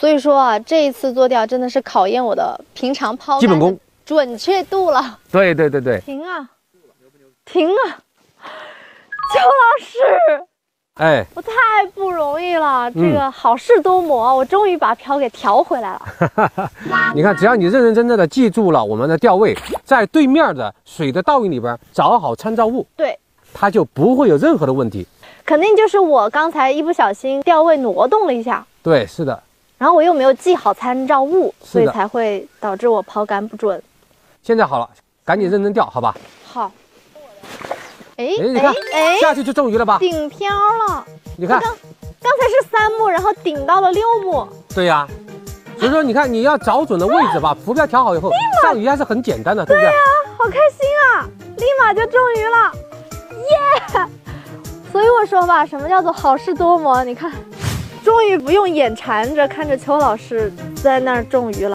所以说啊，这一次做钓真的是考验我的平常抛基本功准确度了。 对对对对， 停啊，停啊！邱老师， 哎， 我太不容易了，这个好事多磨，我终于把漂给调回来了。 你看，只要你认认真真的记住了我们的钓位，在对面的水的倒影里边找好参照物， 对， 它就不会有任何的问题。 肯定就是我刚才一不小心钓位挪动了一下。 对，是的。 然后我又没有记好参照物，所以是的才会导致我抛竿不准。 现在好了，赶紧认真钓，好吧？ 好。哎， 你看，下去就中鱼了吧？ 顶漂了。 你看， 刚才是3目，然后顶到了6目。 对呀。所以说，你看你要找准了位置，把浮标调好以后，上鱼还是很简单的，对不对？ 对呀，好开心啊！立马就中鱼了，耶！所以我说吧，什么叫做好事多磨？你看，终于不用眼馋着看着邱老师在那儿中鱼了。